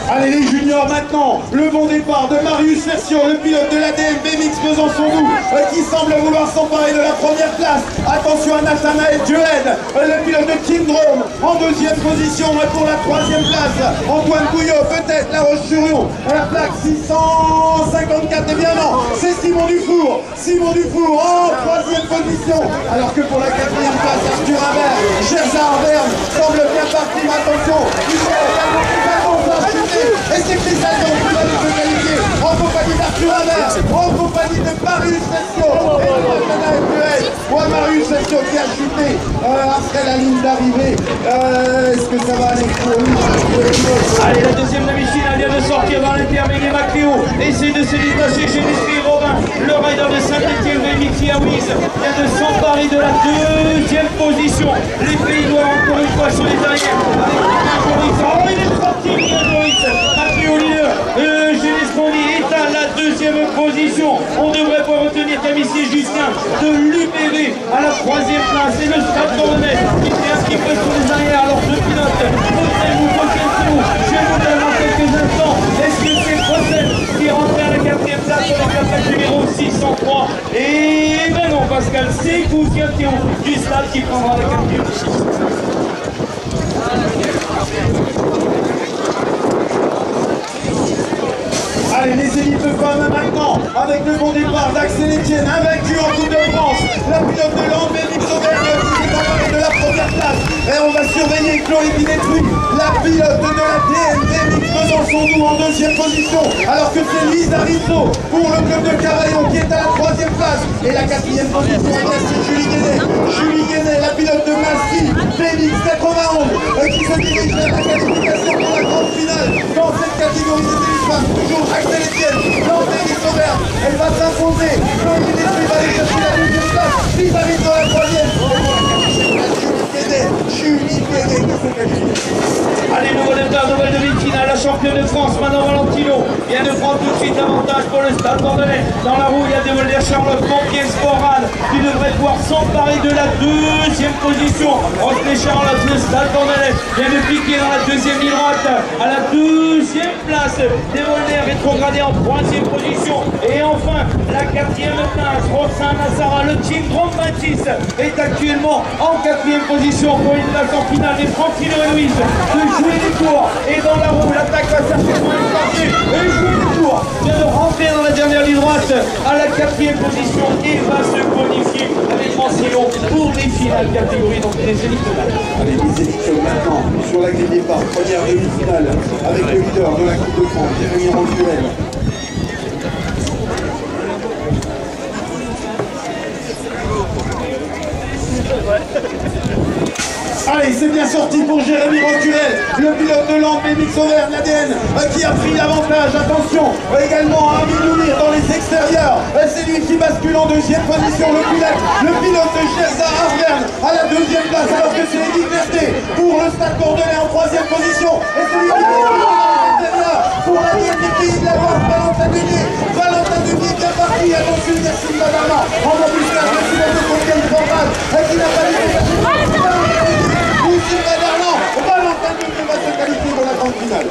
Allez les juniors maintenant, le bon départ de Marius Versio, le pilote de l'ADN BMX Besançon-Doubs, qui semble vouloir s'emparer de la première place. Attention à Nathanaël Duhed, le pilote de Team Drome, en deuxième position pour la troisième place. Antoine Gouillot, peut-être La Roche-sur-Yon, à la plaque 654, et bien non, c'est Simon Dufour en troisième position. Alors que pour la quatrième place, Arthur Imbert, Gerza Arverne semble bien parti, mais attention, et c'est Chris Aldon qui va se qualifier en compagnie d'Arthur Imbert, en compagnie de Marius Versio et de Nathanaël Duhed. Marius Versio qui a chuté après la ligne d'arrivée. Est-ce que ça va aller pour lui? Allez, la deuxième demi-finale vient de sortir dans l'intermédiaire. Macléo essaie de se détacher chez l'esprit Robin. Le rider de Saint-Etienne, Rémi Kiaouiz, vient de s'emparer de la deuxième position. Les Pays-Noirs encore une fois sur les arrières avec Joris. Oh, il est sorti, Joris. Macléo leader. Gélis Mondi est à la deuxième position. On devrait pouvoir retenir Camissier Justin de l'UPV à la troisième place. Et le Stade Bordelais qui fait un petit peu sur les arrières. Alors deux pilotes, posez-vous vos questions. Je vais vous donner dans quelques instants. Est-ce que c'est Procel qui rentre à la quatrième place sur la plaque numéro 603? Et ben non, Pascal, c'est Gouziation du Stade qui prendra la quatrième. Allez, les élites de femmes maintenant, avec le bon départ d'Axel Etienne, invaincu en Coupe de France. La pilote de l'An, BMX Auvergne, qui s'est emparée de la première place. Et on va surveiller Chloé Binetruy, la pilote de la BMX Besançon-Doubs en deuxième position. Alors que c'est Lisa Rizzo pour le club de Cavaillon qui est à la troisième place. Et la quatrième position est c'est Julie Guénet. Julie Guénet, la pilote de Massy, BMX 91, qui se dirige vers la qualification pour la grande finale. Dans cette catégorie des élites femmes, toujours Axel Etienne, dans BMX Auvergne. Elle va s'imposer. Chloé Binetruy va aller chercher la deuxième place. Lisa Rizzo la troisième. Julie Guénet qui se qualifie. Allez, nouveau départ, nouvelle demi-finale, la championne de France, Manon Valentino, vient de prendre tout de suite l'avantage pour le Stade Bordelais. Dans la roue, il y a Devolder Charlotte, Pompier Sporran, qui devrait pouvoir s'emparer de la deuxième position. Rosley Charlotte, le Stade Bordelais, vient de piquer dans la deuxième ligne droite, à la deuxième place. Devolder rétrogradé en troisième position. Et enfin, la quatrième place, Roxane Nassara, le Team Drome 26, est actuellement en quatrième position pour une place en finale. Et Francine Louise de jouer des tours. Et dans la roue, l'attaque va certainement être lancée. Et jouer des tours vient de rentrer dans la dernière ligne droite à la quatrième position et va se qualifier avec Francillon pour les finales catégorie, donc les élites. Allez, les élites maintenant sur la grille départ. Première demi-finale avec le leader de la Coupe de France, Jérémy Rancuel. Allez, c'est bien sorti pour Jérémy Rancuel, le pilote de l'An BMX Auvergne, l'ADN, qui a pris l'avantage. Attention, également à Amine Lounir dans les extérieurs. C'est lui qui bascule en deuxième position, le pilote de Gerza Arverne à la deuxième place, alors que c'est Edith Verté pour le Stade Bordelais en troisième position. Et celui qui pour la ligne des Pays de la Loire, Valentin Denier bien parti. Attention, merci Madama, en embuscage de pilote de Compiègne Formal, qui n'a pas eu Valentin Denier va se qualifier pour la grande finale.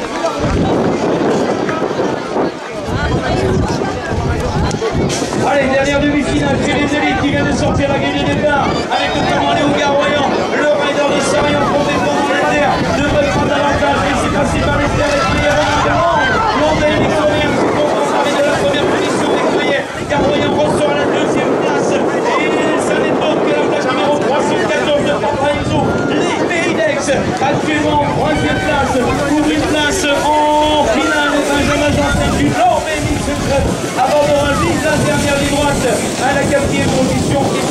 Allez, dernière demi-finale chez les élites qui vient de sortir la grille de départ avec notamment Léo Garoyan, le rider de Sarion pour défendre les terres, devrait prendre l'avantage, mais c'est passé par les terres et puis l'Andel Victorien se contente avec de la première position des Courriers. Garoyan ressort à la deuxième place et ça n'étonne que la place numéro 314 de Papaïzo, les Pays d'Aix, actuellement en troisième place pour une place en finale de Benjamin Janssen du Nord BMX Club abandonnera vite la dernière ligne droite à la quatrième position.